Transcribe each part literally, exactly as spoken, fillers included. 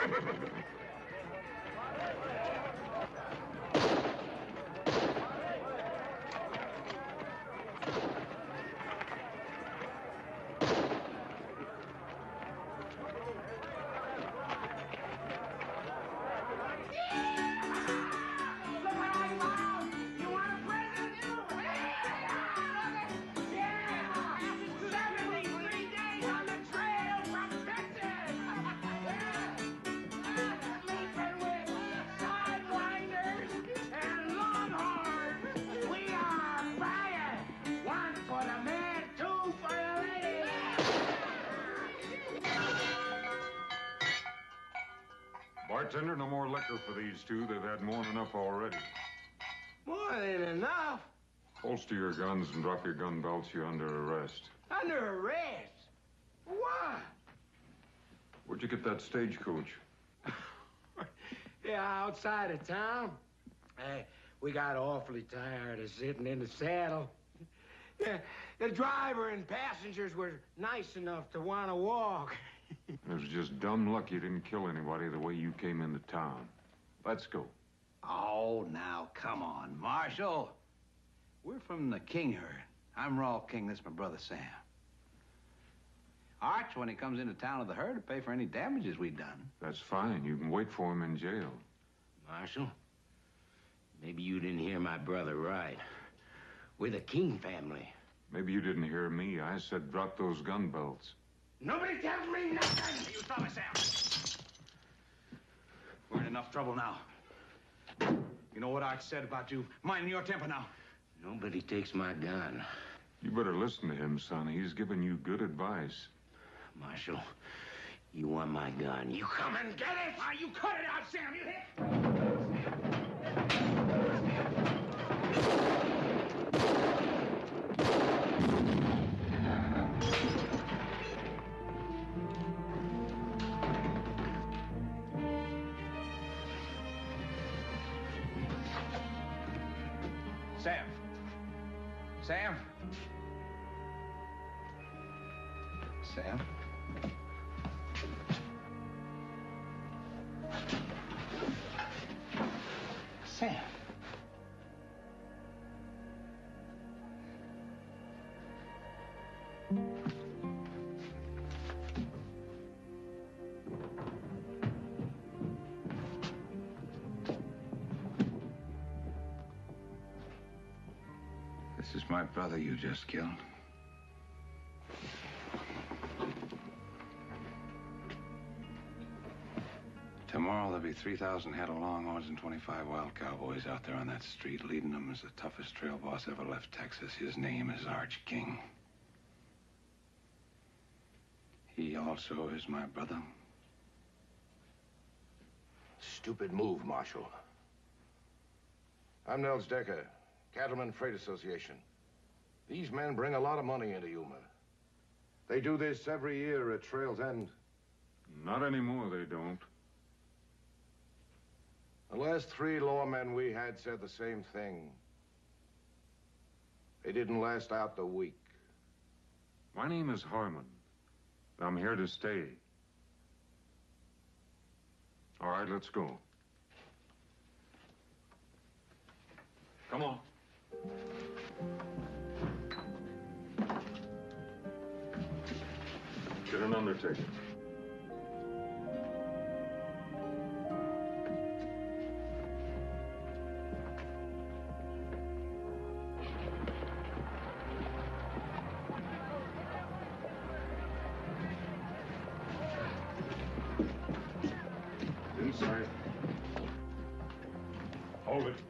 Bartender, no more liquor for these two. They've had more than enough already. More than enough? Holster your guns and drop your gun belts. You're under arrest. Under arrest? Why? Where'd you get that stagecoach? Yeah, outside of town. Hey, we got awfully tired of sitting in the saddle. Yeah, the driver and passengers were nice enough to want to walk. It was just dumb luck you didn't kill anybody the way you came into town. Let's go. Oh, now, come on, Marshal. We're from the King herd. I'm Rawl King. This is my brother, Sam. Arch, when he comes into town with the herd, to pay for any damages we've done. That's fine. You can wait for him in jail. Marshal, maybe you didn't hear my brother right. We're the King family. Maybe you didn't hear me. I said drop those gun belts. Nobody tells me nothing! You stop it, Sam. We're in enough trouble now. You know what Arch said about you minding your temper now? Nobody takes my gun. You better listen to him, son. He's giving you good advice. Marshal, you want my gun. You come and get it! Ah, you cut it out, Sam! You hit! Sam. Sam. Sam. Sam. This is my brother you just killed. Tomorrow there'll be three thousand head of longhorns and twenty-five wild cowboys out there on that street. Leading them is the toughest trail boss ever left Texas. His name is Arch King. He also is my brother. Stupid move, Marshal. I'm Nels Decker, Cattlemen Freight Association. These men bring a lot of money into Yuma. They do this every year at Trail's End. Not anymore, they don't. The last three lawmen we had said the same thing. They didn't last out the week. My name is Harmon. I'm here to stay. All right, let's go. Come on. Get an undertaker. Inside. Hold it.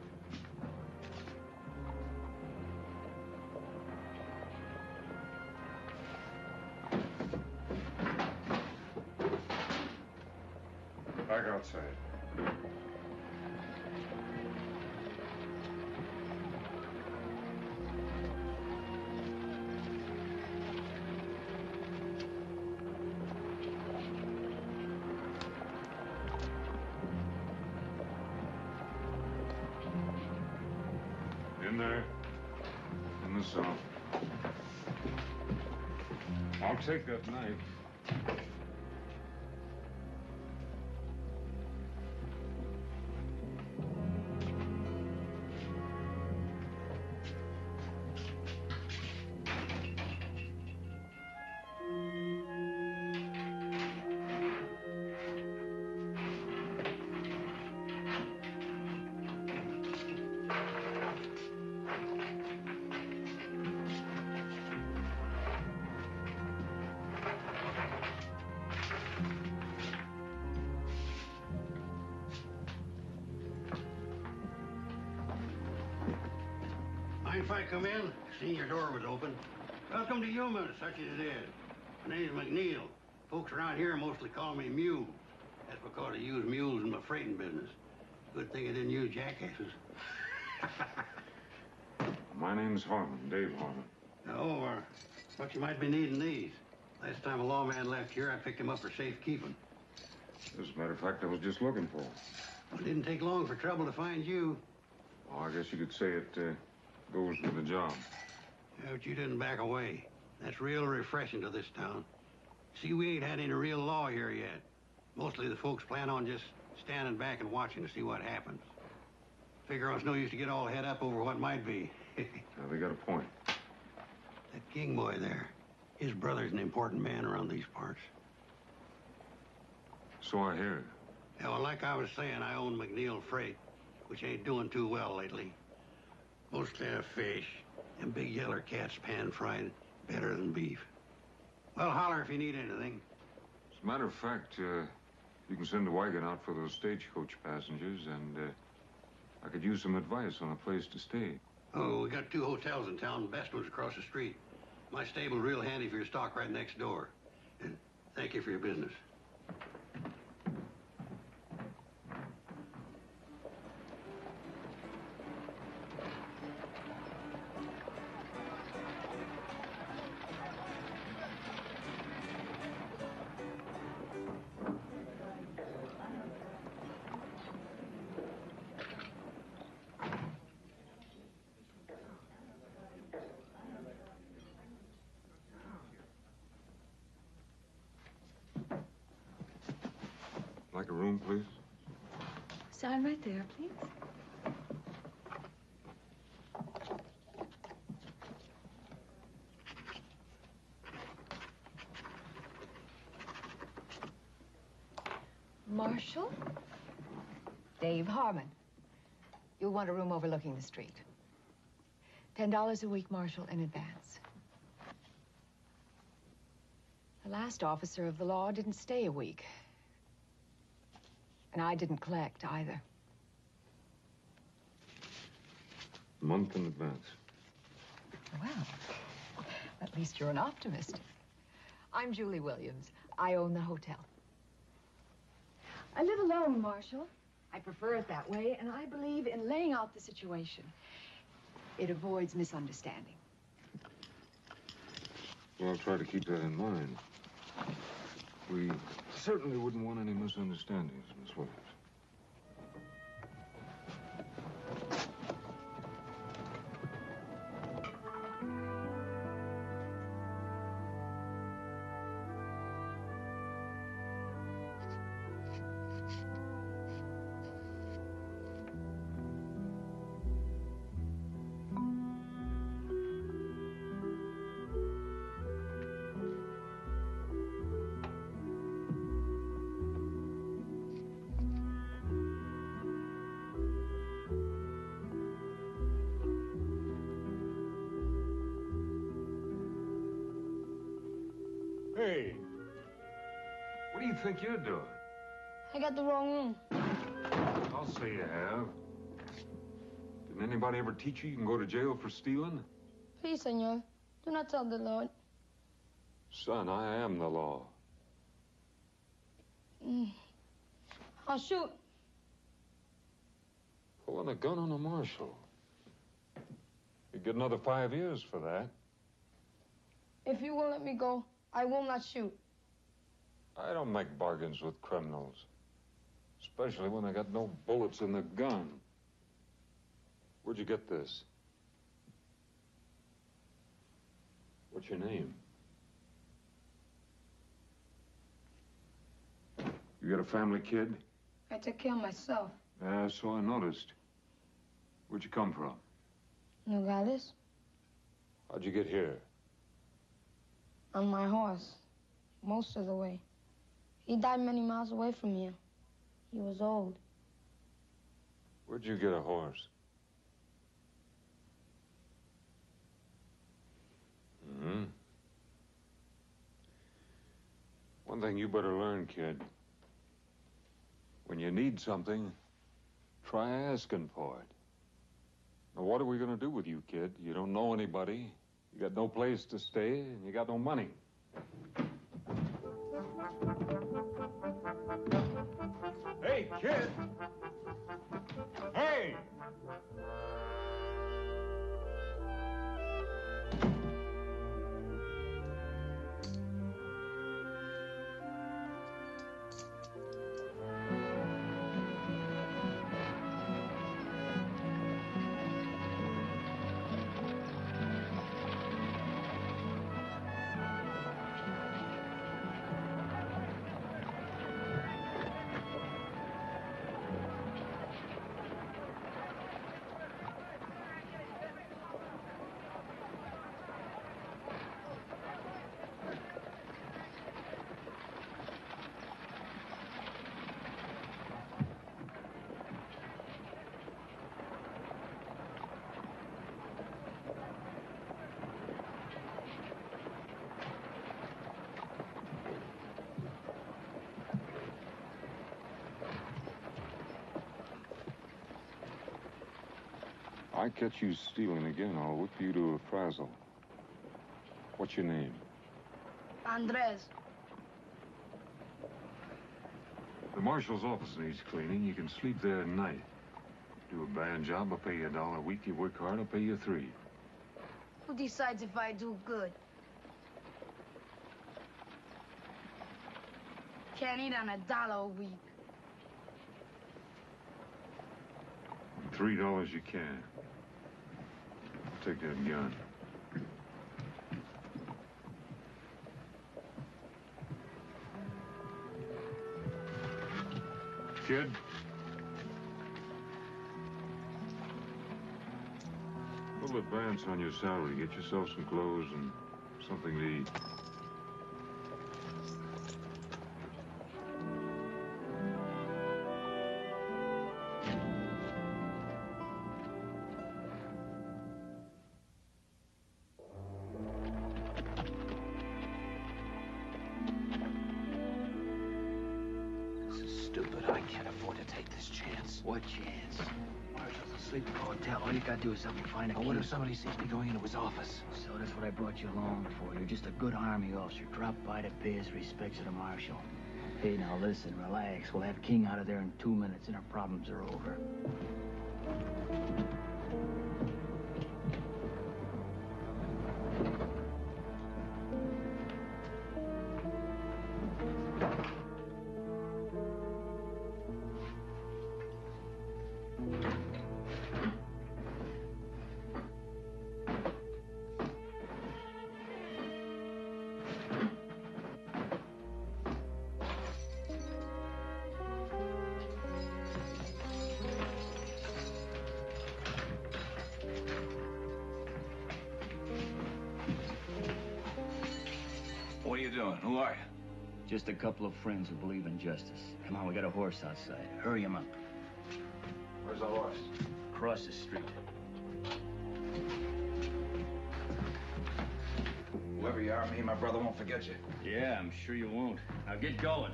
Back outside. In there, in the south. I'll take that knife. Mind if I come in? Seen your door was open. Welcome to Yuma, such as it is. My name's McNeil. Folks around here mostly call me Mule. That's because I use mules in my freighting business. Good thing I didn't use jackasses. My name's Harmon, Dave Harmon. Oh, uh, but you might be needing these. Last time a lawman left here, I picked him up for safekeeping. As a matter of fact, I was just looking for him. Well, it didn't take long for trouble to find you. Oh, I guess you could say it uh, goes with the job. Yeah, but you didn't back away. That's real refreshing to this town. See, we ain't had any real law here yet. Mostly the folks plan on just standing back and watching to see what happens. Figure it's no use to get all head up over what might be. Now, they got a point. That King boy there, his brother's an important man around these parts. So I hear. Yeah, well, like I was saying, I own McNeil Freight, which ain't doing too well lately. Mostly a fish, and big yeller cats pan-fried better than beef. Well, holler if you need anything. As a matter of fact, uh, you can send a wagon out for those stagecoach passengers, and uh, I could use some advice on a place to stay. Oh, we got two hotels in town. The best one's across the street. My stable's real handy for your stock right next door. And thank you for your business. Like a room, please? Sign right there, please. Marshal? Dave Harmon. You'll want a room overlooking the street. Ten dollars a week, Marshal, in advance. The last officer of the law didn't stay a week. And I didn't collect either. A month in advance. Well, at least you're an optimist. I'm Julie Williams. I own the hotel. I live alone, Marshal. I prefer it that way, and I believe in laying out the situation. It avoids misunderstanding. Well, I'll try to keep that in mind. We certainly wouldn't want any misunderstandings, Miss Williams. Hey, what do you think you're doing? I got the wrong room. I'll say you have. Didn't anybody ever teach you you can go to jail for stealing? Please, senor, do not tell the Lord. Son, I am the law. Mm. I'll shoot. Pulling a gun on a marshal. You get another five years for that. If you won't let me go, I will not shoot. I don't make bargains with criminals. Especially when they got no bullets in the gun. Where'd you get this? What's your name? You got a family, kid? I take care of myself. Yeah, so I noticed. Where'd you come from? Nogales? How'd you get here? On my horse. Most of the way. He died many miles away from here. He was old. Where'd you get a horse? Hmm. One thing you better learn, kid. When you need something, try asking for it. Now, what are we gonna do with you, kid? You don't know anybody. You got no place to stay, and you got no money. Hey, kid! Hey! I catch you stealing again, I'll whip you to a frazzle. What's your name? Andres. The marshal's office needs cleaning. You can sleep there at night. Do a bad job, I'll pay you a dollar a week. You work hard, I'll pay you three. Who decides if I do good? Can't eat on a dollar a week. Three dollars you can. Take that gun. Kid? We'll advance on your salary. Get yourself some clothes and something to eat. What chance? Marshall's asleep in the hotel. All you gotta do is help me find a key. What if somebody sees me going into his office? So that's what I brought you along for. You're just a good army officer. Drop by to pay his respects to the marshal. Hey, now listen, relax. We'll have King out of there in two minutes and our problems are over. What are you doing? Who are you? Just a couple of friends who believe in justice. Come on, we got a horse outside. Hurry him up. Where's the horse? Across the street. Whoever you are, me and my brother won't forget you. Yeah, I'm sure you won't. Now get going.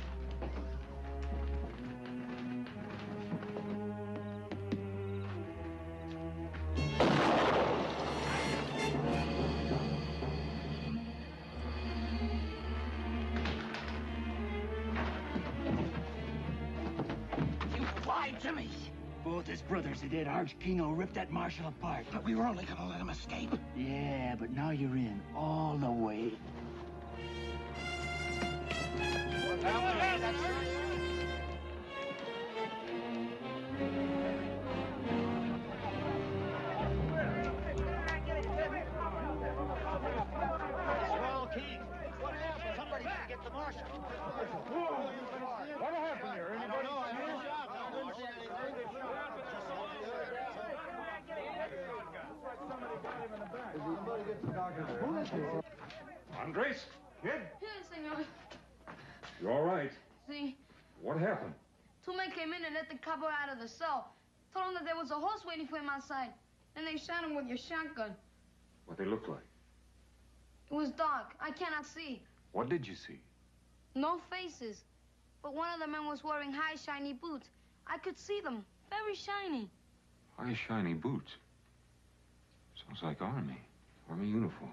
To me. Both his brothers are dead. Arch Kingo ripped that marshal apart. But we were only gonna let him escape. Yeah, but now you're in all the way. Well, King, what happened? Somebody didn't get the marshal. What happened here? Anybody Andres? Kid? Yes, senor. You all right? See, What happened? two men came in and let the copper out of the cell. Told him that there was a horse waiting for him outside. Then they shot him with your shotgun. What they look like? It was dark. I cannot see. What did you see? No faces. But one of the men was wearing high, shiny boots. I could see them. Very shiny. High shiny boots. Smells like Army. Army uniform.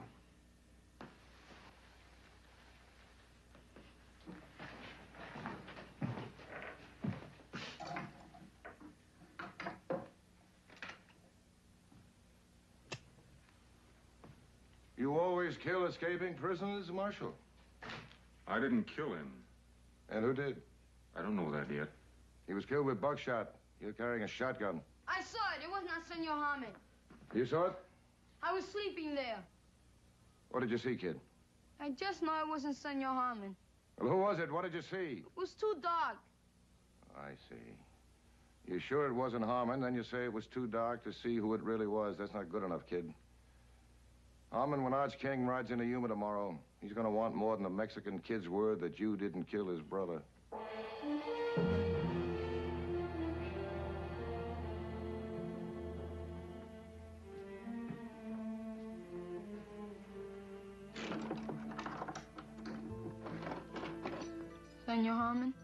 You always kill escaping prisoners, Marshal? I didn't kill him. And who did? I don't know that yet. He was killed with buckshot. You're carrying a shotgun. I saw it. It was not Senor Harmon. You saw it? I was sleeping there. What did you see, kid? I just know it wasn't Senor Harmon. Well, who was it? What did you see? It was too dark. I see. You sure it wasn't Harmon? Then you say it was too dark to see who it really was. That's not good enough, kid. Harmon, when Arch King rides into Yuma tomorrow, he's going to want more than the Mexican kid's word that you didn't kill his brother. Senor Harmon?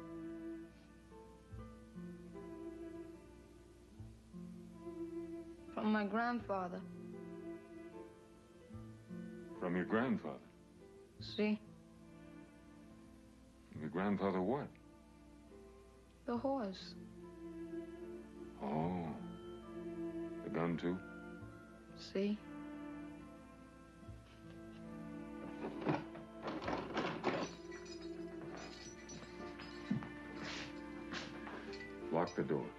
From my grandfather. From your grandfather? See? Your grandfather what? The horse. Oh. The gun, too? See? Lock the door.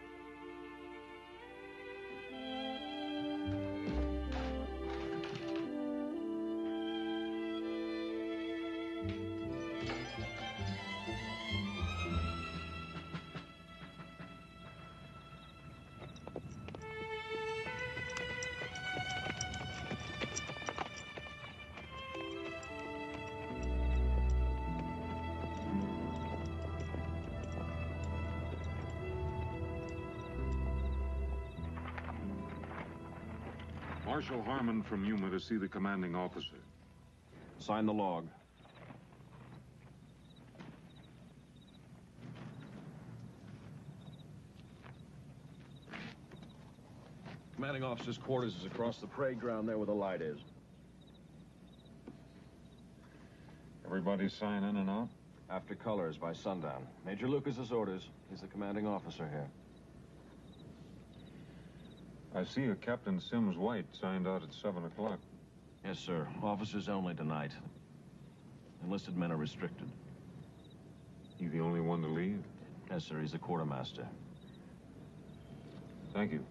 Marshal Harmon from Yuma to see the commanding officer. Sign the log. Commanding officer's quarters is across the parade ground there where the light is. Everybody sign in and out? After colors by sundown. Major Lucas's orders. He's the commanding officer here. I see a Captain Sims White signed out at seven o'clock. Yes, sir. Officers only tonight. Enlisted men are restricted. You the only one to leave? Yes, sir. He's a quartermaster. Thank you.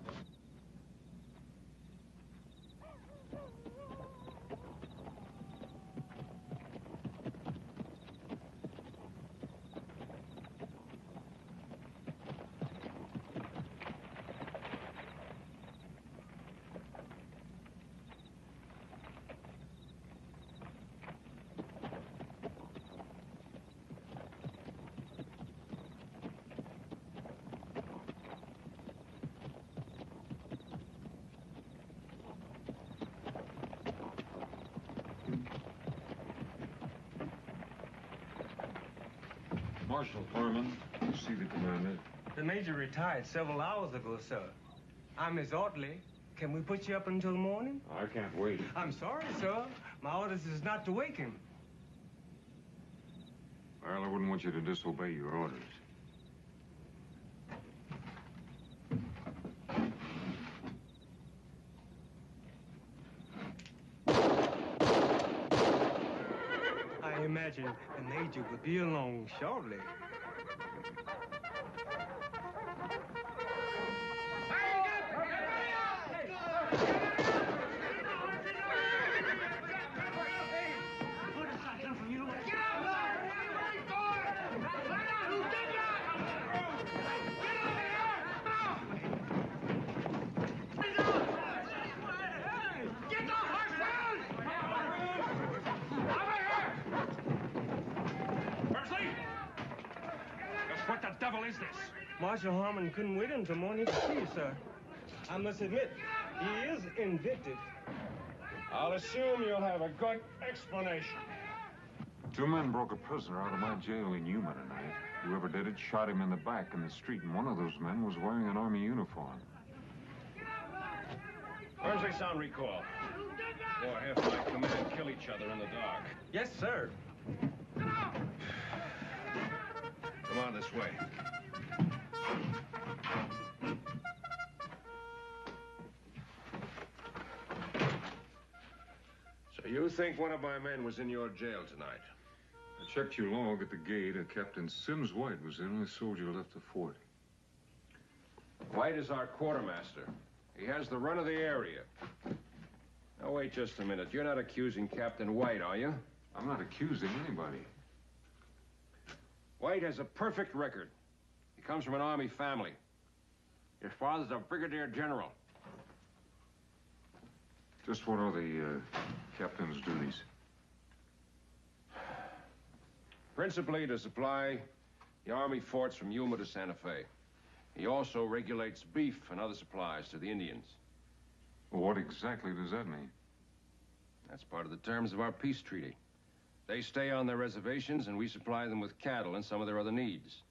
Marshal Harmon, you see the commander. The major retired several hours ago, sir. I'm Miss Ortley. Can we put you up until morning? I can't wait. I'm sorry, sir. My orders is not to wake him. Well, I wouldn't want you to disobey your orders. I imagine the major will be along shortly. Marshal Harmon couldn't wait until morning to see you, sir. I must admit, he is invicted. I'll assume you'll have a good explanation. Two men broke a prisoner out of my jail in Yuma tonight. Whoever did it shot him in the back in the street, and one of those men was wearing an Army uniform. Where's they sound recall? Or half my command kill each other in the dark. Yes, sir. Come on this way. So you think one of my men was in your jail tonight? I checked your log at the gate. Uh, Captain Sims White was the only soldier left the fort. White is our quartermaster. He has the run of the area. Now, wait just a minute. You're not accusing Captain White, are you? I'm not accusing anybody. White has a perfect record. He comes from an Army family. His father's a brigadier general. Just what are the uh, captain's duties? Principally to supply the Army forts from Yuma to Santa Fe. He also regulates beef and other supplies to the Indians. Well, what exactly does that mean? That's part of the terms of our peace treaty. They stay on their reservations, and we supply them with cattle and some of their other needs.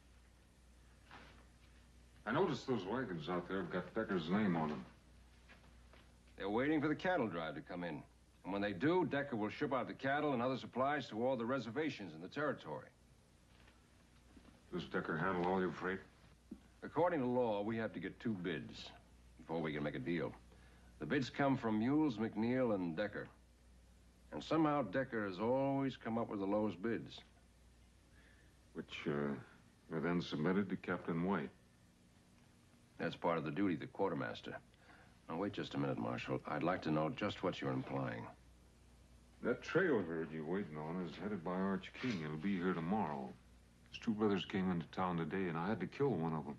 I noticed those wagons out there have got Decker's name on them. They're waiting for the cattle drive to come in. And when they do, Decker will ship out the cattle and other supplies to all the reservations in the territory. Does Decker handle all your freight? According to law, we have to get two bids before we can make a deal. The bids come from Mules, McNeil, and Decker. And somehow Decker has always come up with the lowest bids. Which uh, are then submitted to Captain White. That's part of the duty of the quartermaster. Now, wait just a minute, Marshal. I'd like to know just what you're implying. That trail herd you're waiting on is headed by Arch King. It'll be here tomorrow. His two brothers came into town today, and I had to kill one of them.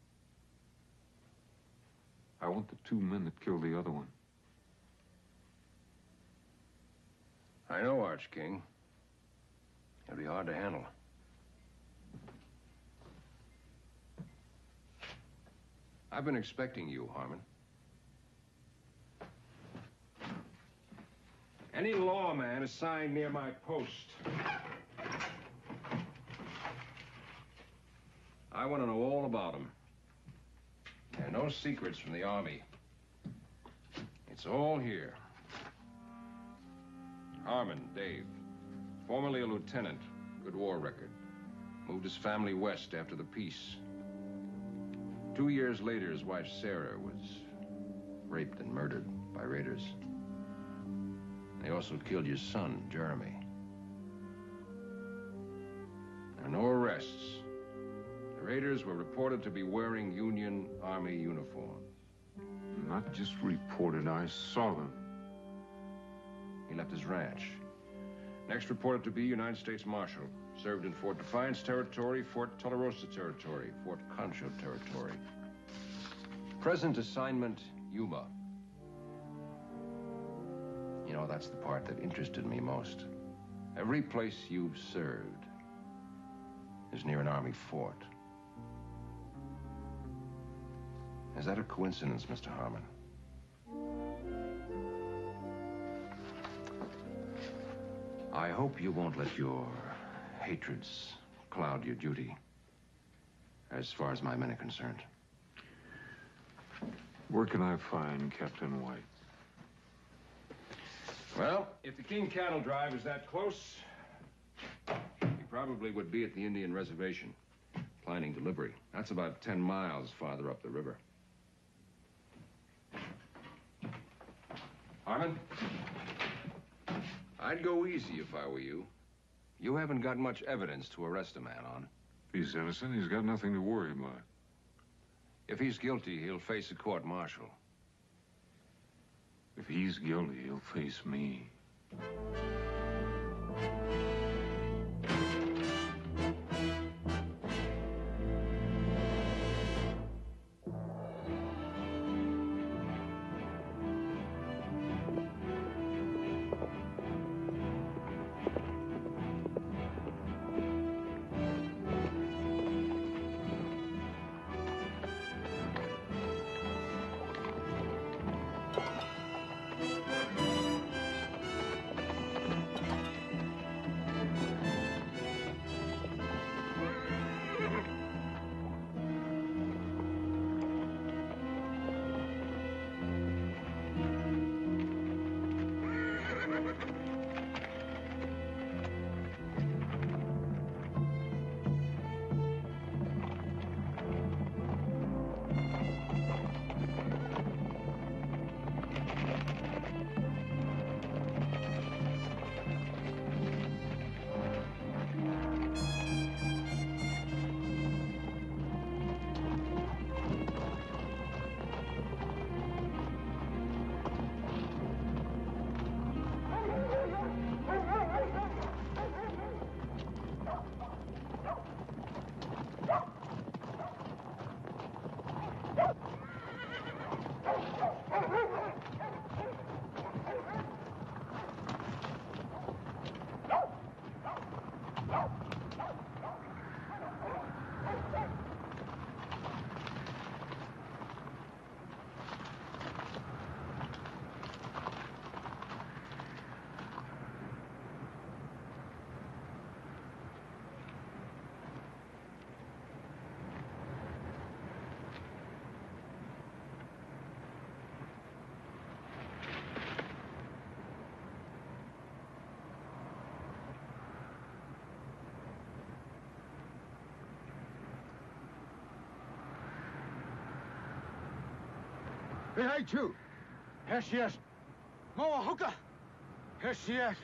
I want the two men that killed the other one. I know, Arch King. It'll be hard to handle. I've been expecting you, Harmon. Any lawman assigned near my post. I want to know all about him. There are no secrets from the Army. It's all here. Harmon, Dave. Formerly a lieutenant. Good war record. Moved his family west after the peace. Two years later, his wife, Sarah, was raped and murdered by raiders. They also killed your son, Jeremy. There are no arrests. The raiders were reported to be wearing Union Army uniforms. Not just reported, I saw them. He left his ranch. Next reported to be United States Marshal. Served in Fort Defiance Territory, Fort Tularosa Territory, Fort Concho Territory. Present assignment, Yuma. You know, that's the part that interested me most. Every place you've served is near an Army fort. Is that a coincidence, Mister Harmon? I hope you won't let your hatreds cloud your duty, as far as my men are concerned. Where can I find Captain White? Well, if the King cattle drive is that close, he probably would be at the Indian reservation, planning delivery. That's about ten miles farther up the river. Harmon? I'd go easy if I were you. You haven't got much evidence to arrest a man on. If he's innocent, he's got nothing to worry about. If he's guilty, he'll face a court-martial. If he's guilty, he'll face me. They hate you. Yes, yes. Moa Hooker. Yes, yes.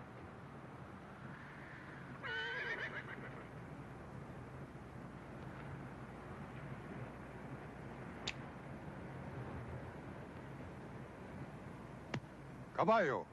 Caballo.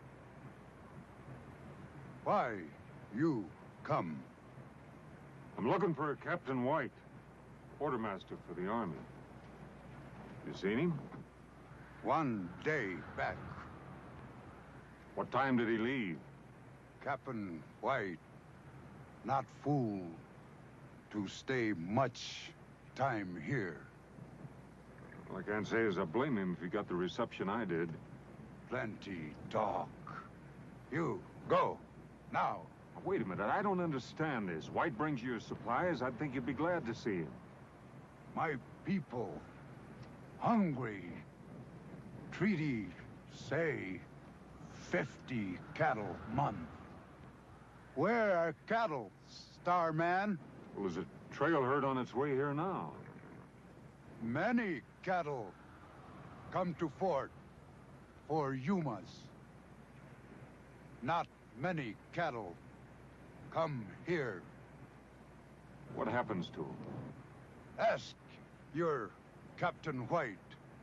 Why you come? I'm looking for a Captain White, quartermaster for the army. You seen him? One day back. What time did he leave? Captain White, not fool to stay much time here. Well, I can't say as I blame him if he got the reception I did. Plenty talk. You, go, now. Now, wait a minute, I don't understand this. White brings you your supplies, I'd think you'd be glad to see him. My people, hungry. Treaty say fifty cattle month. Where are cattle, Starman? Well, there's a trail herd on its way here now. Many cattle come to fort for Yumas. Not many cattle come here. What happens to them? Ask your Captain White.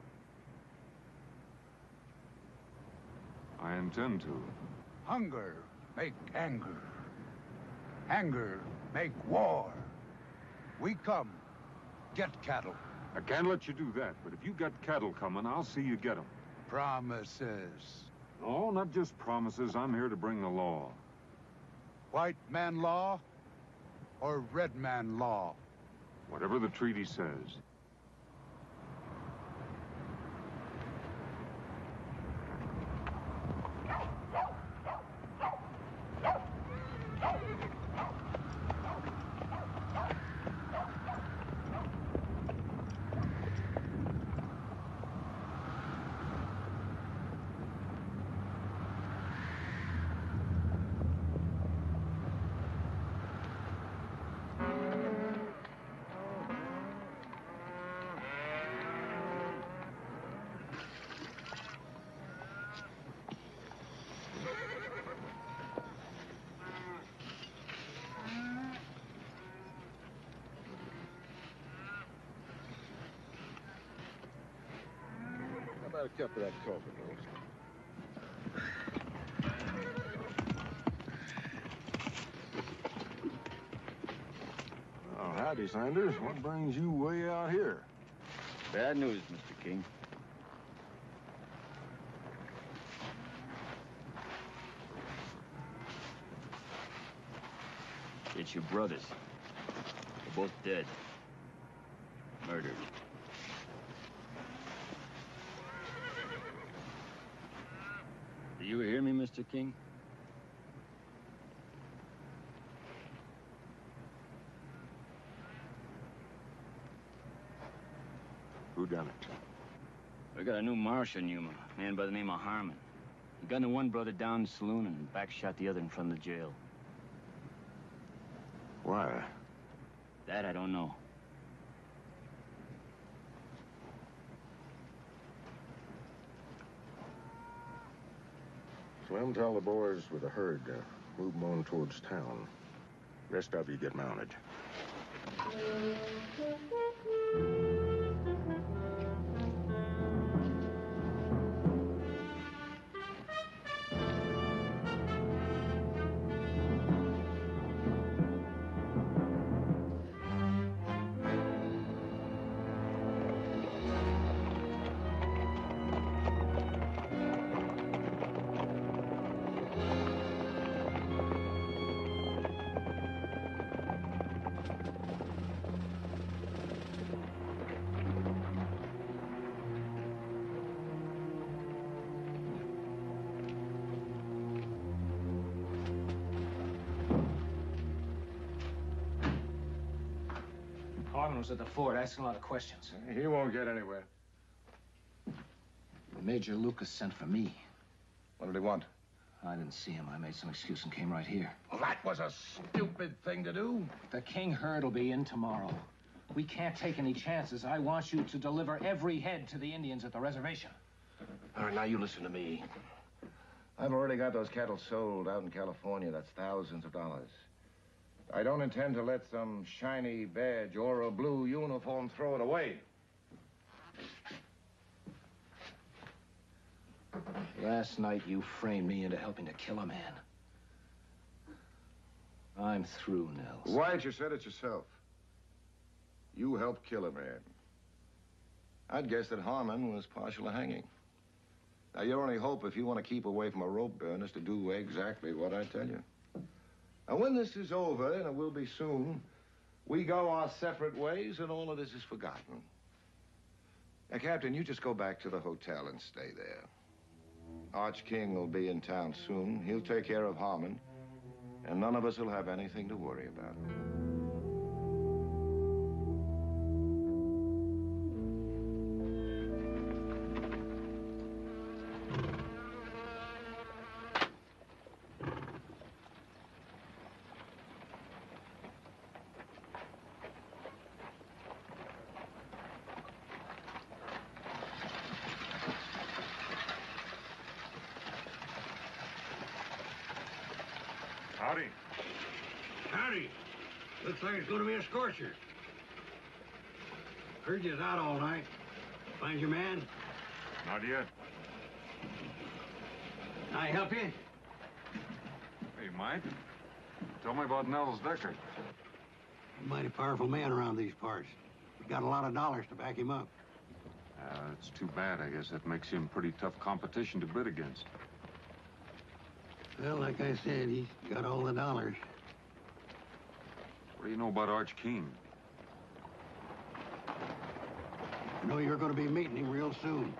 I intend to. Hunger make anger. Anger make war. We come, get cattle. I can't let you do that, but if you got cattle coming, I'll see you get them. Promises. No, not just promises. I'm here to bring the law. White man law or red man law? Whatever the treaty says. How about a cup of that coffee, Rose? Oh, howdy, Sanders. What brings you way out here? Bad news, Mister King. It's your brothers. They're both dead. Murdered. Do you hear me, Mister King? Who done it? We got a new marshal in Yuma, a man by the name of Harmon. He gunned the one brother down in the saloon and backshot the other in front of the jail. Why? That I don't know. Slim, tell the boys with the herd to move them on towards town. Rest of you get mounted. Harmon was at the fort asking a lot of questions. He won't get anywhere. Major Lucas sent for me. What did he want? I didn't see him. I made some excuse and came right here. Well, that was a stupid thing to do. The king herd will be in tomorrow. We can't take any chances. I want you to deliver every head to the Indians at the reservation. All right, now you listen to me. I've already got those cattle sold out in California. That's thousands of dollars. I don't intend to let some shiny badge or a blue uniform throw it away. Last night, you framed me into helping to kill a man. I'm through, Nels. Wyatt, you said it yourself. You helped kill a man. I'd guess that Harmon was partial to hanging. Now, your only hope, if you want to keep away from a rope burn, is to do exactly what I tell you. Now, when this is over, and it will be soon, we go our separate ways, and all of this is forgotten. Now, Captain, you just go back to the hotel and stay there. Arch King will be in town soon. He'll take care of Harmon, and none of us will have anything to worry about. Howdy. Howdy. Looks like it's going to be a scorcher. Heard you was out all night. Find your man? Not yet. Can I help you? Hey, Mike. Tell me about Nels Decker. He's a mighty powerful man around these parts. He's got a lot of dollars to back him up. Uh, it's too bad. I guess that makes him pretty tough competition to bid against. Well, like I said, he's got all the dollars. What do you know about Arch King? I know you're going to be meeting him real soon.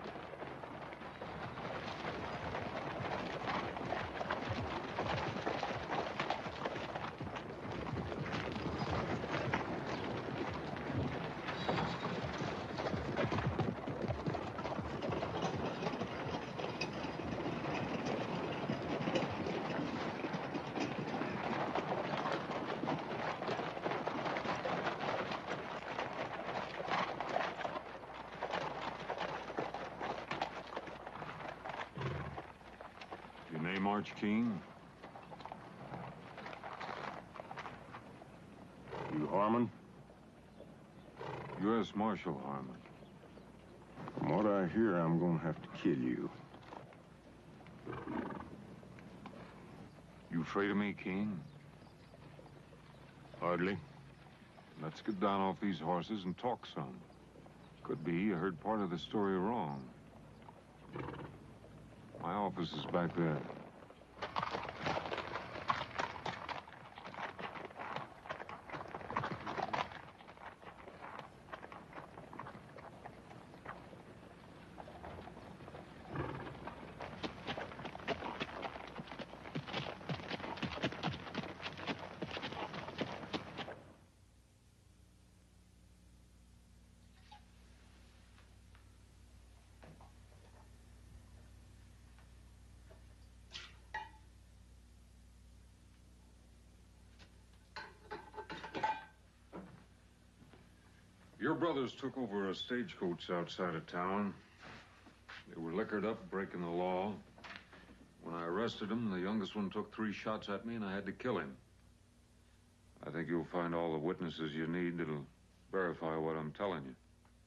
Arch King? You Harmon? U S Marshal Harmon. From what I hear, I'm gonna have to kill you. You afraid of me, King? Hardly. Let's get down off these horses and talk some. Could be you heard part of the story wrong. My office is back there. Your brothers took over a stagecoach outside of town. They were liquored up, breaking the law. When I arrested them, the youngest one took three shots at me, and I had to kill him. I think you'll find all the witnesses you need that'll verify what I'm telling you.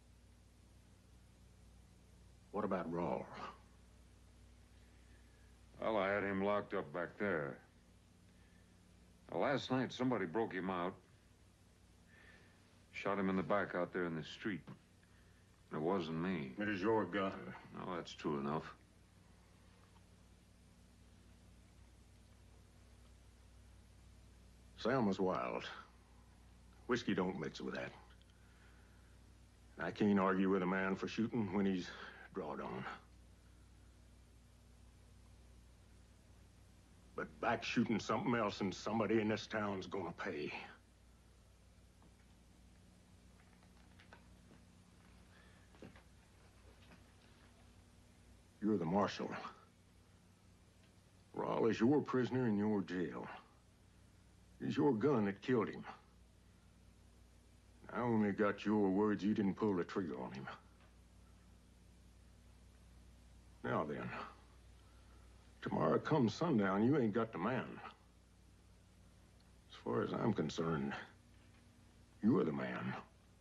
What about Rawl? Well, I had him locked up back there. Now, last night, somebody broke him out. Shot him in the back out there in the street. It wasn't me. It is your gun. No, that's true enough. Sam was wild. Whiskey don't mix with that. I can't argue with a man for shooting when he's drawed on. But back shooting something else, and somebody in this town's gonna pay. You're the marshal. Rawl is your prisoner in your jail. It's your gun that killed him. I only got your words you didn't pull the trigger on him. Now then, tomorrow come sundown, you ain't got the man. As far as I'm concerned, you're the man.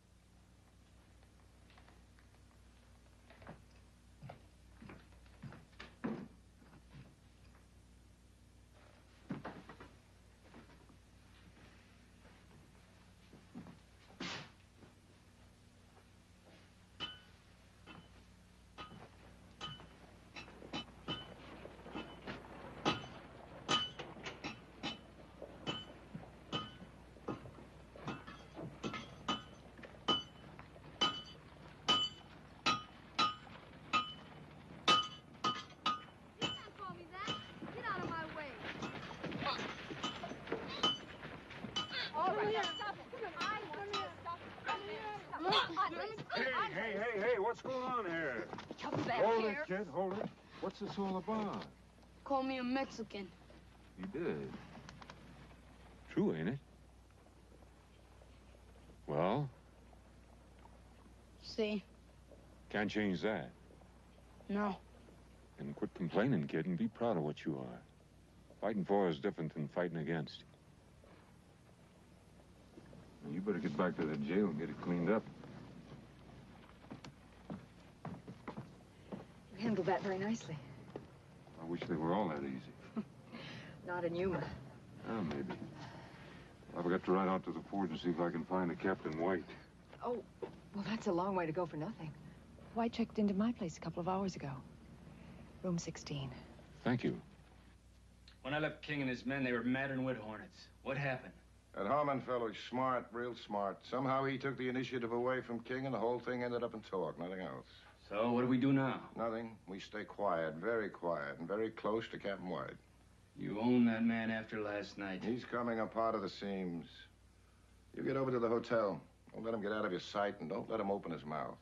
Hey, hey, hey, hey, what's going on here? Come back Hold here. it, kid, hold it. What's this all about? Call me a Mexican. You did. True, ain't it? Well, See? can't change that. No. And quit complaining, kid, and be proud of what you are. Fighting for is different than fighting against. Now, you better get back to the jail and get it cleaned up. You handled that very nicely. I wish they were all that easy. Not in Yuma. Ah, maybe. I've got to ride out to the fort and see if I can find a Captain White. Oh, well, that's a long way to go for nothing. White checked into my place a couple of hours ago. Room sixteen. Thank you. When I left King and his men, they were madder than wood hornets. What happened? That Harmon fellow's smart, real smart. Somehow he took the initiative away from King, and the whole thing ended up in talk, nothing else. So, what do we do now? Nothing. We stay quiet, very quiet, and very close to Captain White. You own that man after last night. He's coming apart of the seams. You get over to the hotel. Don't let him get out of your sight, and don't let him open his mouth.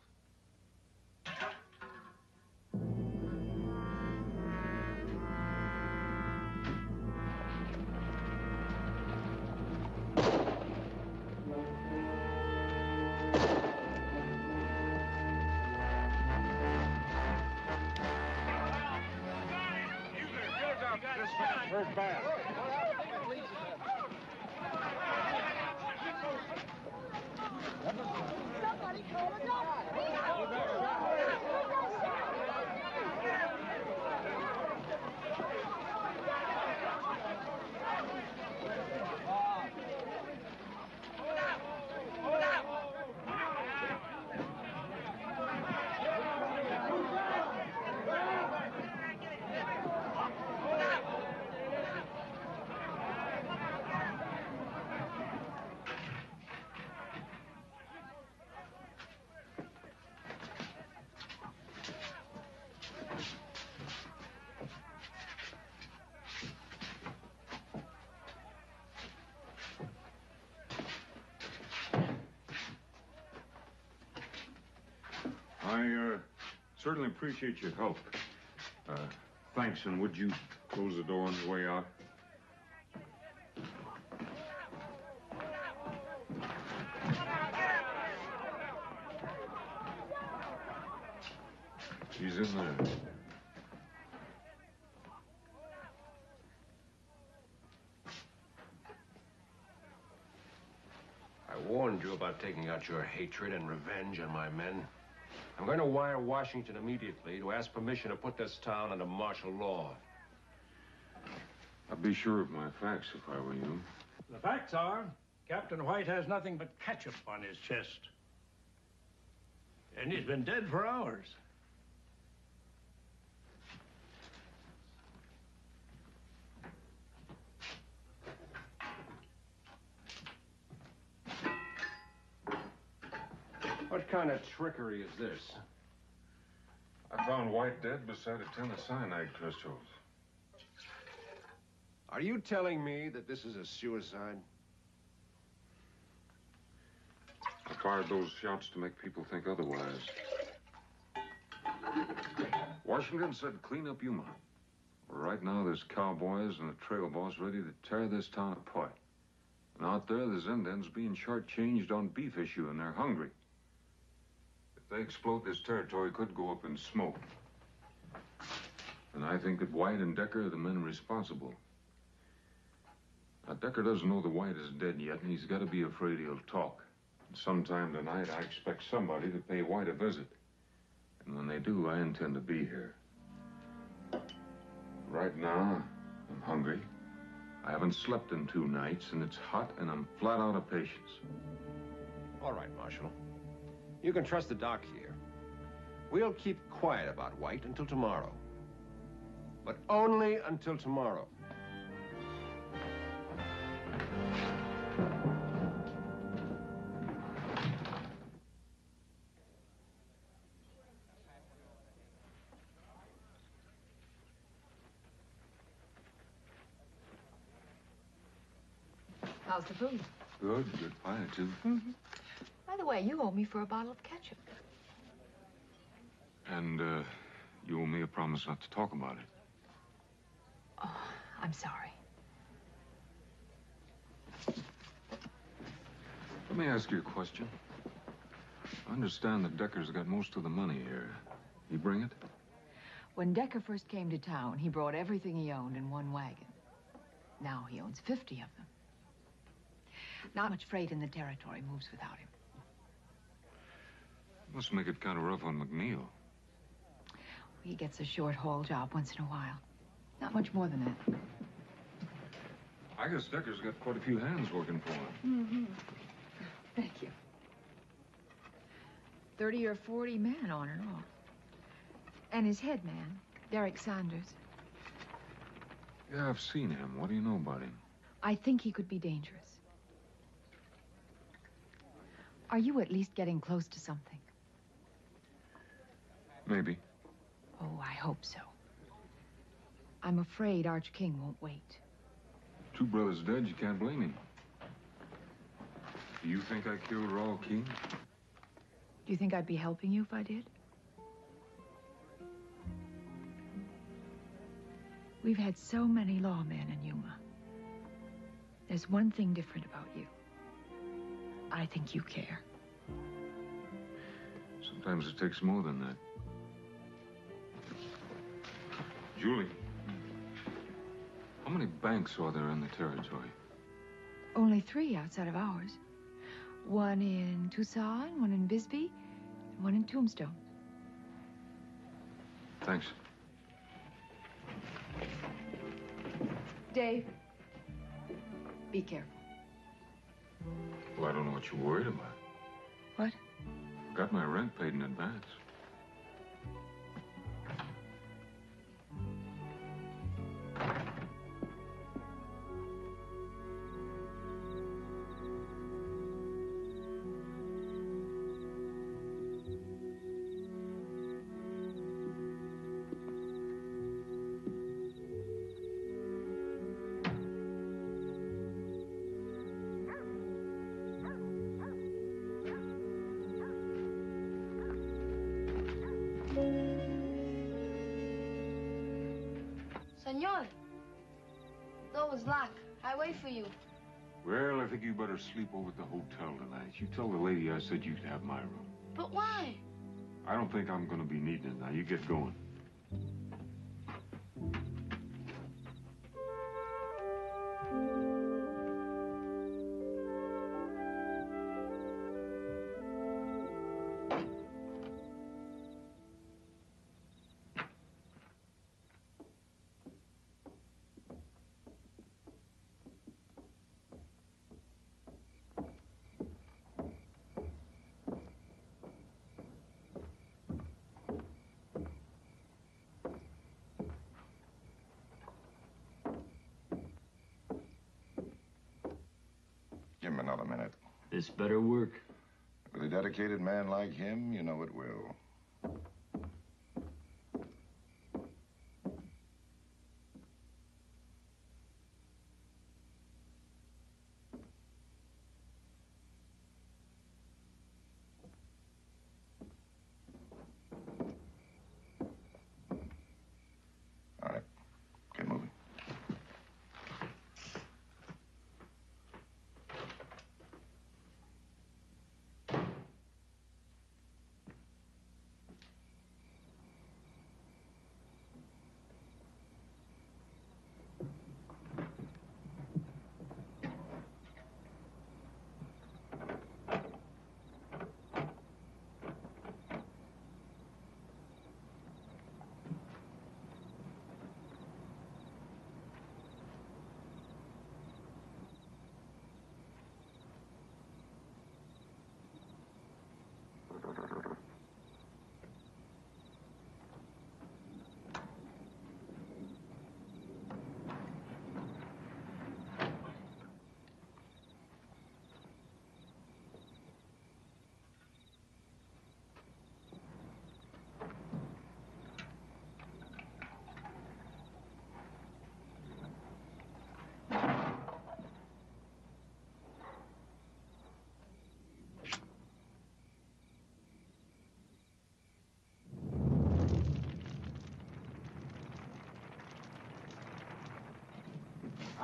We're back. Somebody call a doctor. I uh, certainly appreciate your help. Uh, thanks, and would you close the door on the way out? She's in there. I warned you about taking out your hatred and revenge on my men. I'm going to wire Washington immediately to ask permission to put this town under martial law. I'd be sure of my facts if I were you. The facts are, Captain White has nothing but ketchup on his chest. And he's been dead for hours. What kind of trickery is this? I found White dead beside a tin of cyanide crystals. Are you telling me that this is a suicide? I fired those shots to make people think otherwise. Washington said clean up Yuma. Well, right now, there's cowboys and a trail boss ready to tear this town apart. And out there, there's Indians being shortchanged on beef issue, and they're hungry. If they explode, this territory could go up in smoke. And I think that White and Decker are the men responsible. Now, Decker doesn't know the White is dead yet, and he's got to be afraid he'll talk. And sometime tonight, I expect somebody to pay White a visit. And when they do, I intend to be here. Right now, I'm hungry. I haven't slept in two nights, and it's hot, and I'm flat out of patience. All right, Marshal. You can trust the doc here. We'll keep quiet about White until tomorrow. But only until tomorrow. How's the food? Good, good pie, too. Mm-hmm. By the way, you owe me for a bottle of ketchup. And, uh, you owe me a promise not to talk about it. Oh, I'm sorry. Let me ask you a question. I understand that Decker's got most of the money here. You bring it? When Decker first came to town, he brought everything he owned in one wagon. Now he owns fifty of them. Not much freight in the territory moves without him. Must make it kind of rough on McNeil. He gets a short haul job once in a while. Not much more than that. I guess Decker's got quite a few hands working for him. Mm-hmm. Thank you. Thirty or forty men on and off. And his head man, Derek Sanders. Yeah, I've seen him. What do you know about him? I think he could be dangerous. Are you at least getting close to something? Maybe. Oh, I hope so. I'm afraid Arch King won't wait. Two brothers dead, you can't blame him. Do you think I killed Raul King? Do you think I'd be helping you if I did? We've had so many lawmen in Yuma. There's one thing different about you. I think you care. Sometimes it takes more than that. Julie, how many banks are there in the territory? Only three outside of ours. One in Tucson, one in Bisbee, and one in Tombstone. Thanks. Dave, be careful. Well, I don't know what you're worried about. What? Got my rent paid in advance. Senor, door was locked. I wait for you. Well, I think you better sleep over at the hotel tonight. You tell the lady I said you'd have my room. But why? I don't think I'm going to be needing it now. You get going. Give him another minute. This better work. With a dedicated man like him, you know it will. All right. Get moving.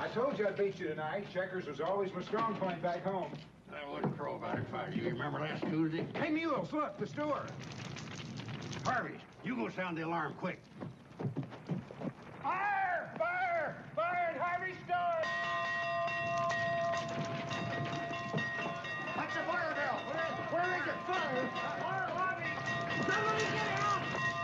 I told you I'd beat you tonight. Checkers was always my strong point back home. I wouldn't crow about it if I were you. You remember last Tuesday? Hey, Mules, look, the store. Harvey, you go sound the alarm quick. Fire! Fire! Fire at Harvey's store! What's the fire bell? Where, where is it? Fire! Fire, Harvey! Somebody get out!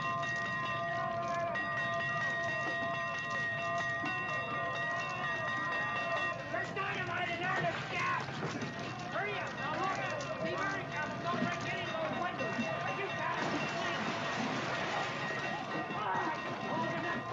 There's dynamite in there, there's gas! Hurry up, now look out! Be very careful, don't break any of those windows! You got it! All right, open up!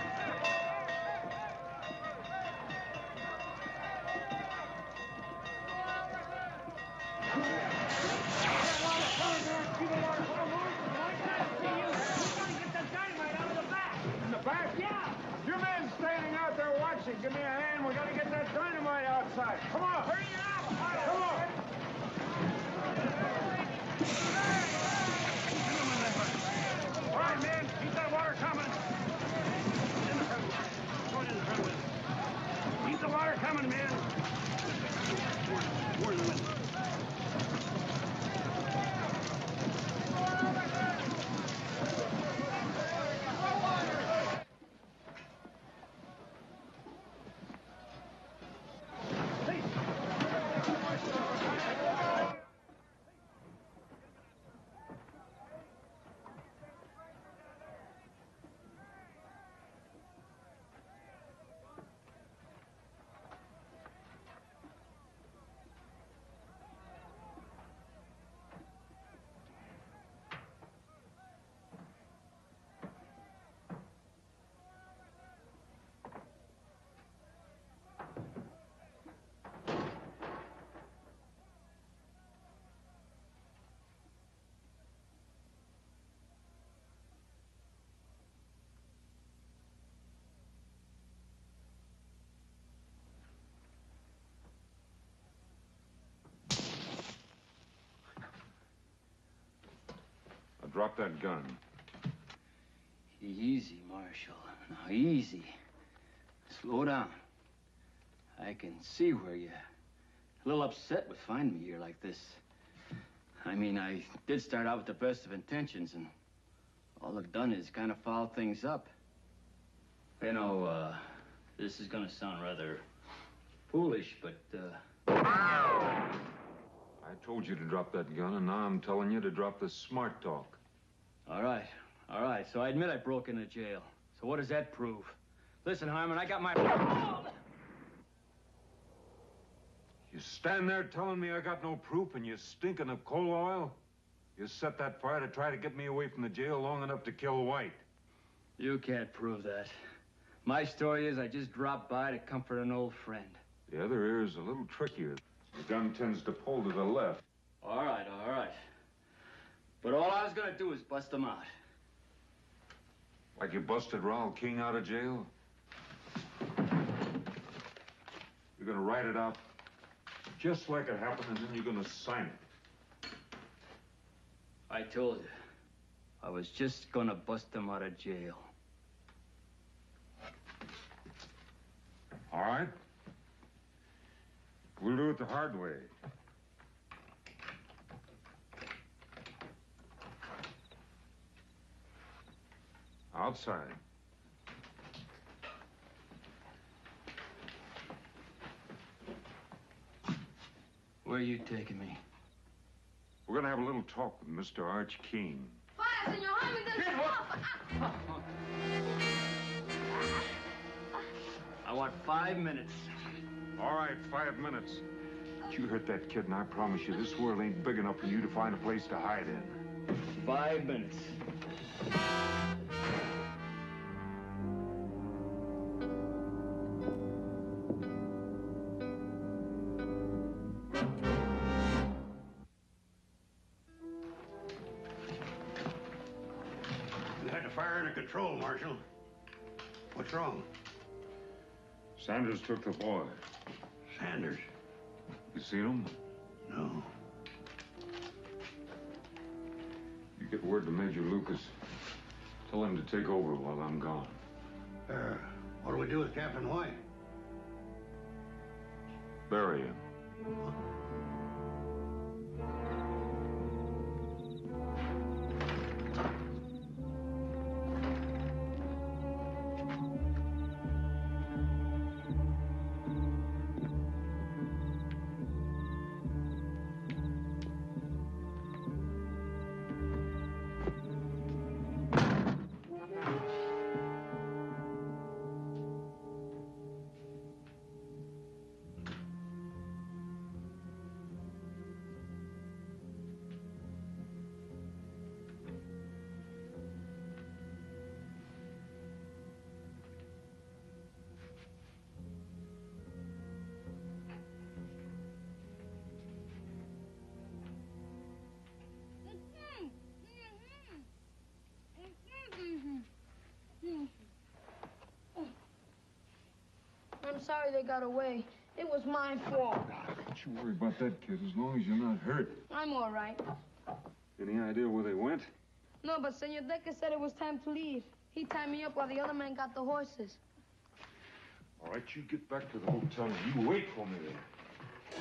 In the back? Yeah! Your man's standing out there watching. Give me a hand. We gotta get that dynamite outside. Come on. Hurry it up! Come on. All right, man, keep that water coming. In the front. Go in the front with it. Keep the water coming, man. More, more in the window. Drop that gun. Easy, Marshal. Now, easy. Slow down. I can see where you're a little upset with finding me here like this. I mean, I did start out with the best of intentions, and all I've done is kind of foul things up. You know, uh, this is gonna sound rather foolish, but, uh... I told you to drop that gun, and now I'm telling you to drop the smart talk. All right, all right. So I admit I broke into jail. So what does that prove? Listen, Harmon, I got my... You stand there telling me I got no proof and you're stinking of coal oil? You set that fire to try to get me away from the jail long enough to kill White. You can't prove that. My story is I just dropped by to comfort an old friend. The other ear is a little trickier. The gun tends to pull to the left. All right, all right. But all I was gonna do is bust them out. Like you busted Raoul King out of jail? You're gonna write it out just like it happened, and then you're gonna sign it. I told you. I was just gonna bust them out of jail. All right. We'll do it the hard way. Outside. Where are you taking me? We're gonna have a little talk with Mister Arch King. Fire, Senor Harmon, there's I want five minutes. All right, five minutes. But you hurt that kid, and I promise you, this world ain't big enough for you to find a place to hide in. Five minutes. You had the fire under control, Marshal. What's wrong? Sanders took the boy. Sanders? You seen him? No. You get word to Major Lucas. Tell him to take over while I'm gone. Uh, what do we do with Captain White? Bury him. I'm sorry they got away. It was my fault. Don't you worry about that, kid, as long as you're not hurt. I'm all right. Any idea where they went? No, but Senor Decker said it was time to leave. He tied me up while the other man got the horses. All right, you get back to the hotel and you wait for me there.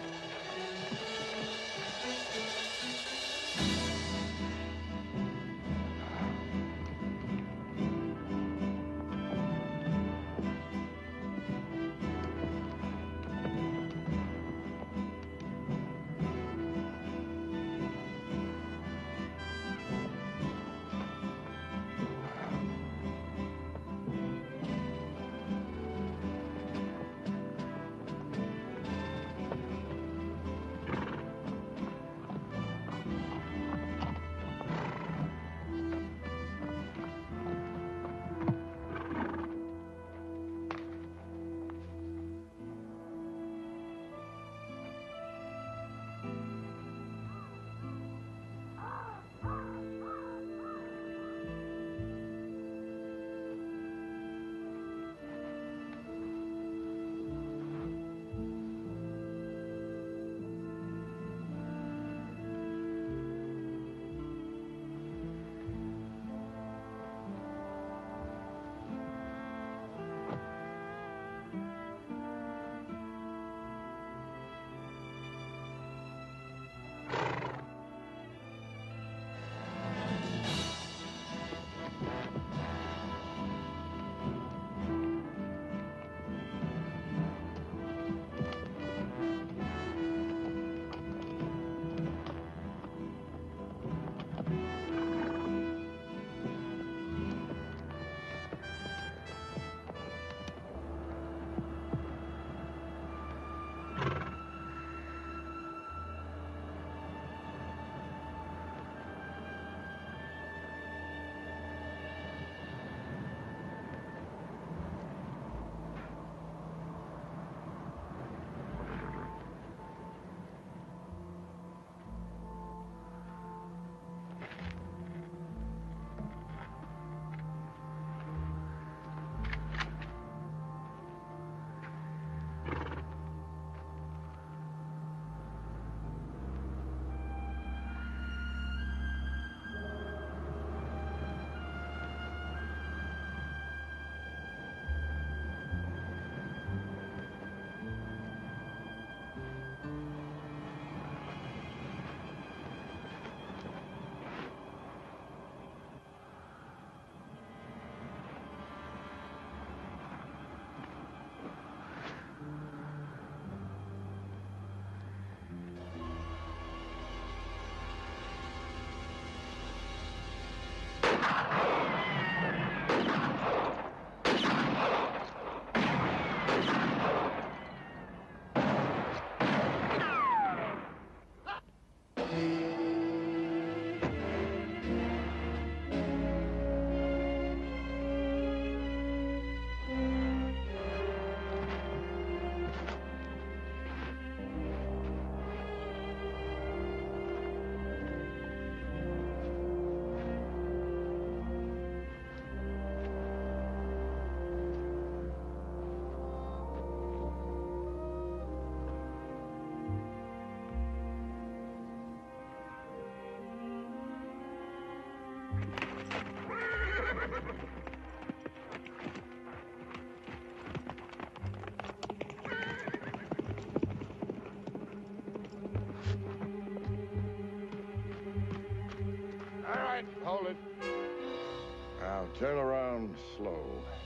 it. Now, turn around slow.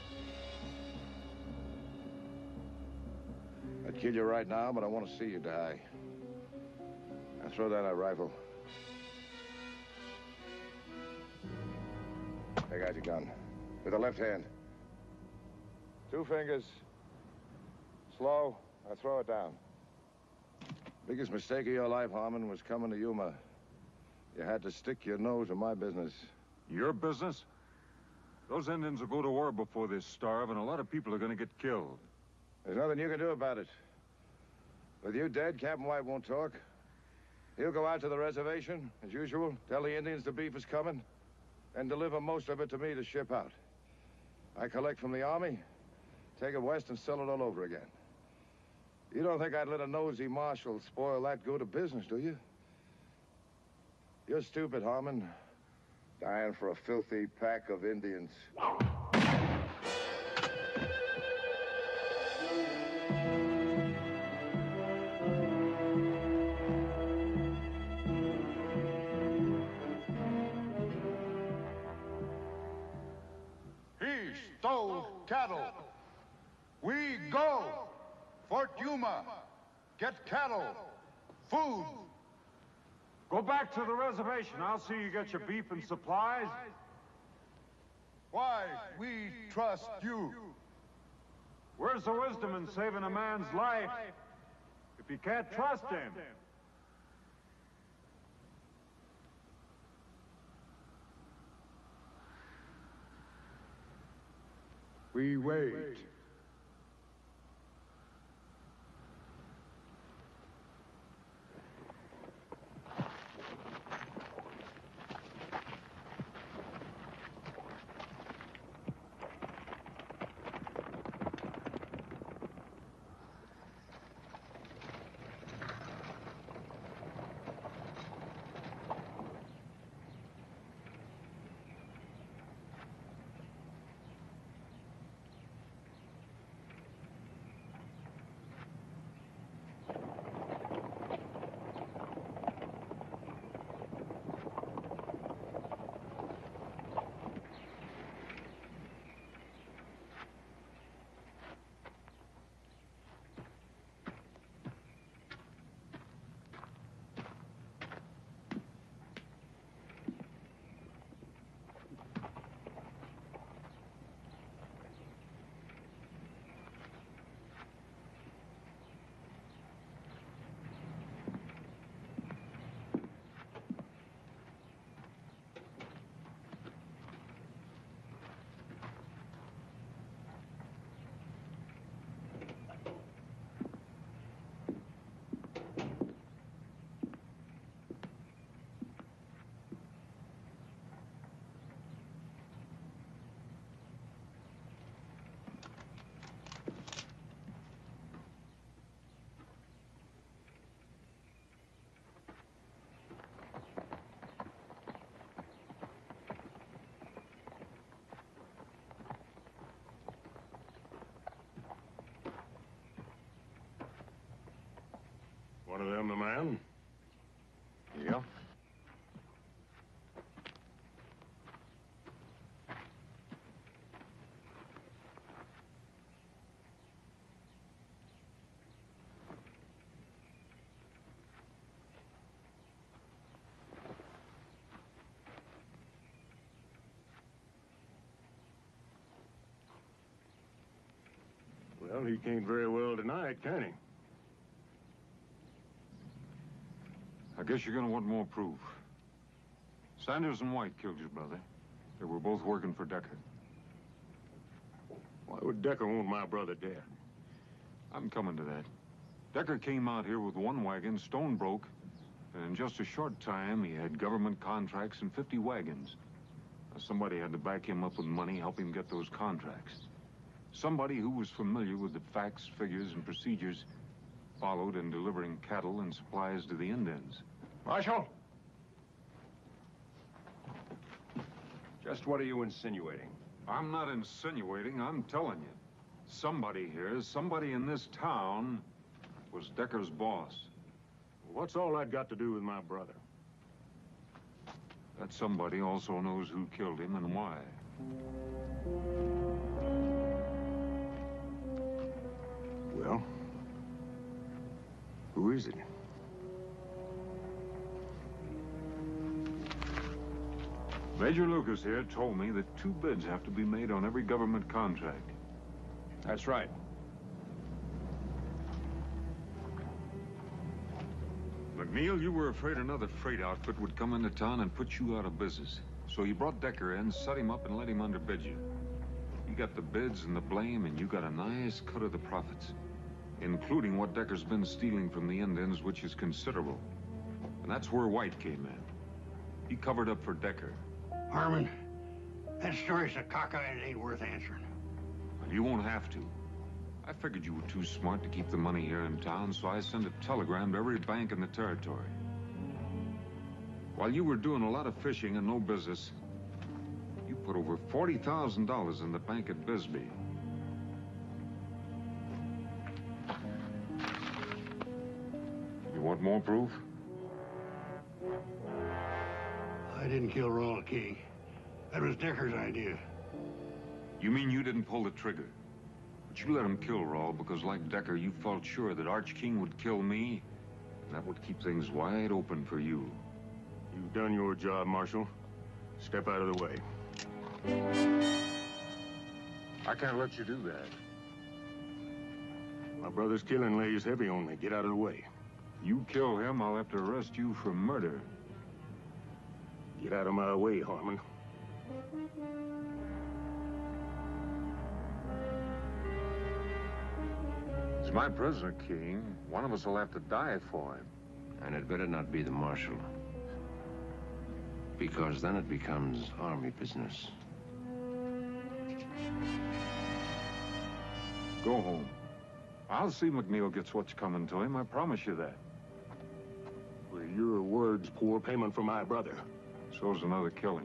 I'd kill you right now, but I want to see you die. Now, throw down that rifle. Take out your gun. With the left hand. Two fingers. Slow. Now, throw it down. Biggest mistake of your life, Harmon, was coming to Yuma. You had to stick your nose in my business. Your business? Those Indians will go to war before they starve, and a lot of people are going to get killed. There's nothing you can do about it. With you dead, Captain White won't talk. He'll go out to the reservation, as usual, tell the Indians the beef is coming, and deliver most of it to me to ship out. I collect from the Army, take it west, and sell it all over again. You don't think I'd let a nosy marshal spoil that good a business, do you? You're stupid, Harmon. Dying for a filthy pack of Indians. He stole cattle. We go. Fort Yuma. Get cattle. Food. Go back to the reservation. I'll see you get your beef and supplies. Why we trust you. Where's the wisdom in saving a man's life if you can't trust him? We wait. One of them the man? Yeah. Well, he can't very well deny it, can he? I guess you're gonna want more proof. Sanders and White killed your brother. They were both working for Decker. Why would Decker want my brother dead? I'm coming to that. Decker came out here with one wagon, stone broke, and in just a short time, he had government contracts and fifty wagons. Now, somebody had to back him up with money, help him get those contracts. Somebody who was familiar with the facts, figures, and procedures followed in delivering cattle and supplies to the Indians. Marshal? Just what are you insinuating? I'm not insinuating, I'm telling you. Somebody here, somebody in this town, was Decker's boss. What's all that got to do with my brother? That somebody also knows who killed him and why. Well, who is it? Major Lucas here told me that two bids have to be made on every government contract. That's right. McNeil, you were afraid another freight outfit would come into town and put you out of business. So you brought Decker in, set him up, and let him underbid you. You got the bids and the blame, and you got a nice cut of the profits, including what Decker's been stealing from the Indians, which is considerable. And that's where White came in. He covered up for Decker. Harmon, that story's a cockeye and it ain't worth answering. Well, you won't have to. I figured you were too smart to keep the money here in town, so I sent a telegram to every bank in the territory. While you were doing a lot of fishing and no business, you put over forty thousand dollars in the bank at Bisbee. You want more proof? I didn't kill Ronald King. That was Decker's idea. You mean you didn't pull the trigger? But you let him kill Rawl because, like Decker, you felt sure that Arch King would kill me, and that would keep things wide open for you. You've done your job, Marshal. Step out of the way. I can't let you do that. My brother's killing lays heavy on me. Get out of the way. You kill him, I'll have to arrest you for murder. Get out of my way, Harmon. He's my prisoner, King. One of us will have to die for him. And it better not be the Marshal. Because then it becomes army business. Go home. I'll see McNeil gets what's coming to him. I promise you that. Well, your word's poor payment for my brother. So's another killing.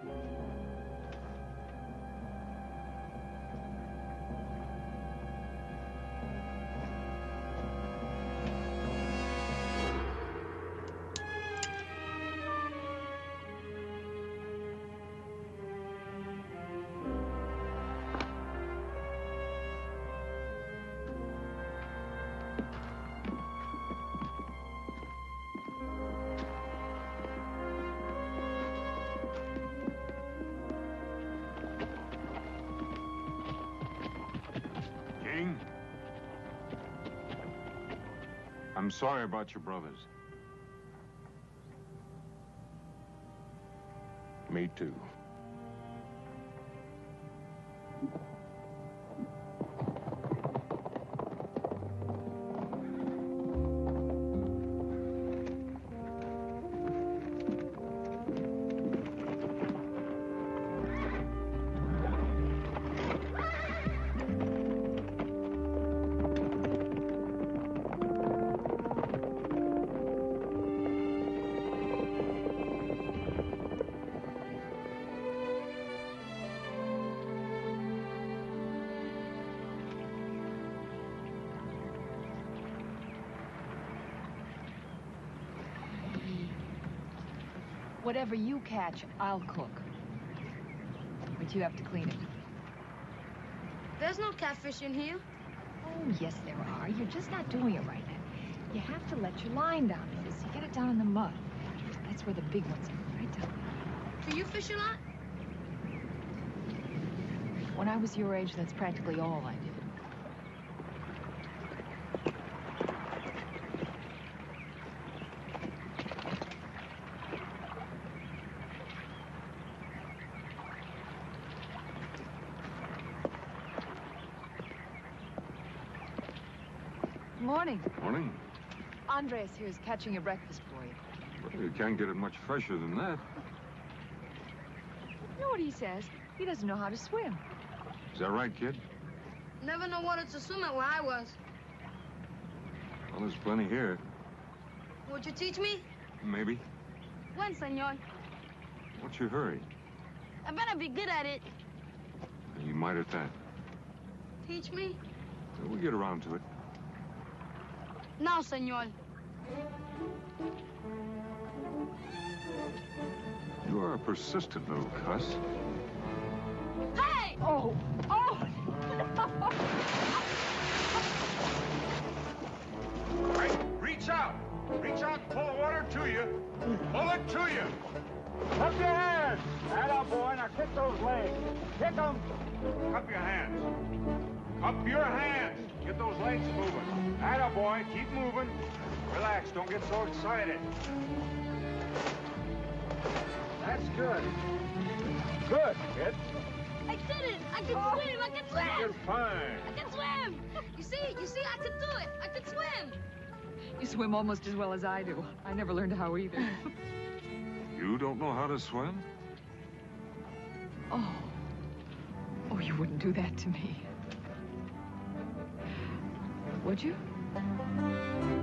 I'm sorry about your brothers. Me too. Whatever you catch, I'll cook. But you have to clean it. There's no catfish in here. Oh, yes, there are. You're just not doing it right now. You have to let your line down, Liz. You get it down in the mud. That's where the big ones are, right down there. Do you fish a lot? When I was your age, that's practically all I did. Morning. Morning. Andres here is catching your breakfast for you. Well, you can't get it much fresher than that. You know what he says? He doesn't know how to swim. Is that right, kid? Never know water to swim at where I was. Well, there's plenty here. Would you teach me? Maybe. When, senor? What's your hurry? I better be good at it. You might at that. Teach me? We'll get around to it. Now, senor. You are a persistent little cuss. Hey! Oh, oh! Right, reach out. Reach out and pull the water to you. Pull it to you. Up your hands! Atta boy, now kick those legs. Kick them. Up your hands. Up your hands. Get those legs moving. Atta boy, keep moving. Relax, don't get so excited. That's good. Good, kid. I did it! I can Oh. swim! I can swim! You're fine. I can swim! You see? You see? I can do it! I can swim! You swim almost as well as I do. I never learned how either. You don't know how to swim? Oh. Oh, you wouldn't do that to me. Would you?